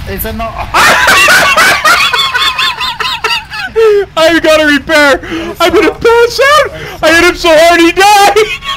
Esa no. I gotta repair. I'm gonna pass out. I hit him so hard he died.